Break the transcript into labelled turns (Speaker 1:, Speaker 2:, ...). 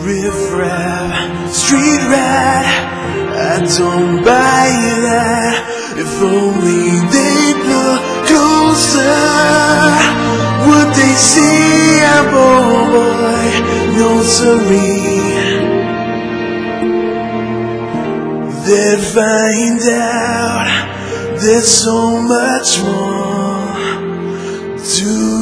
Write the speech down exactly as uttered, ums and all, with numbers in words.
Speaker 1: riff-raff, street rat, I don't buy that. If only they'd look closer, would they see a boy, notary? They'd find out there's so much more to